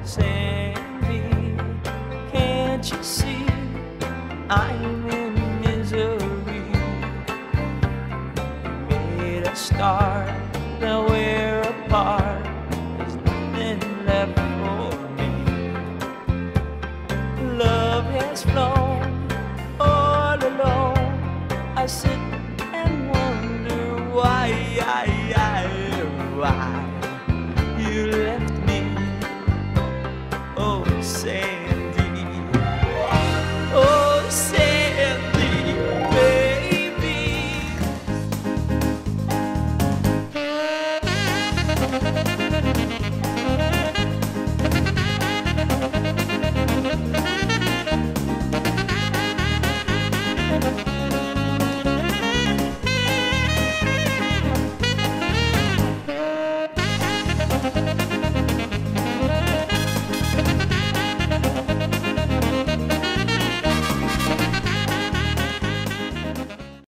Sandy, can't you see I'm in misery? We made a start, now we're apart. There's nothing left for me. Love has flown all alone. I sit and wonder why.